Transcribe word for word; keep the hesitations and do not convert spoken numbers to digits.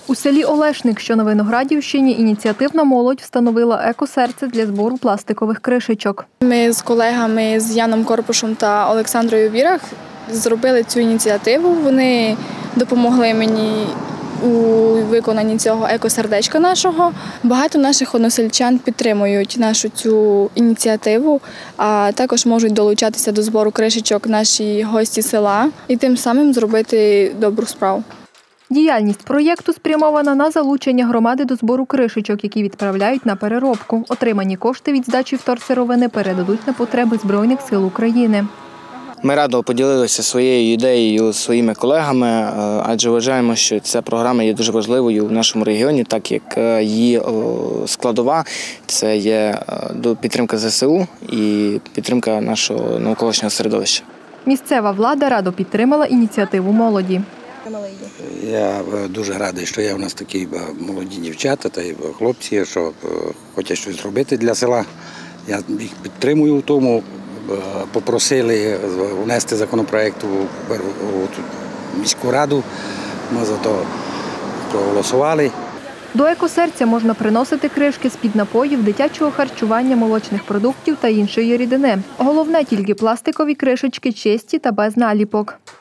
У селі Олешник, що на Виноградівщині, ініціативна молодь встановила екосерце для збору пластикових кришечок. Ми з колегами, з Яном Корпушем та Олександрою Вірах зробили цю ініціативу. Вони допомогли мені у виконанні цього екосердечка нашого. Багато наших односельчан підтримують нашу цю ініціативу, а також можуть долучатися до збору кришечок наші гості села і тим самим зробити добру справу. Діяльність проєкту спрямована на залучення громади до збору кришечок, які відправляють на переробку. Отримані кошти від здачі вторсировини передадуть на потреби Збройних сил України. Ми радо поділилися своєю ідеєю зі своїми колегами, адже вважаємо, що ця програма є дуже важливою в нашому регіоні, так як її складова – це є підтримка зе се у і підтримка нашого навколишнього середовища. Місцева влада радо підтримала ініціативу молоді. Я дуже радий, що є у нас такі молоді дівчата та й хлопці, що хочуть щось зробити для села. Я їх підтримую в тому. Попросили внести законопроект у міську раду, ми за то проголосували. До екосерця можна приносити кришки з-під напоїв, дитячого харчування, молочних продуктів та іншої рідини. Головне – тільки пластикові кришечки чисті та без наліпок.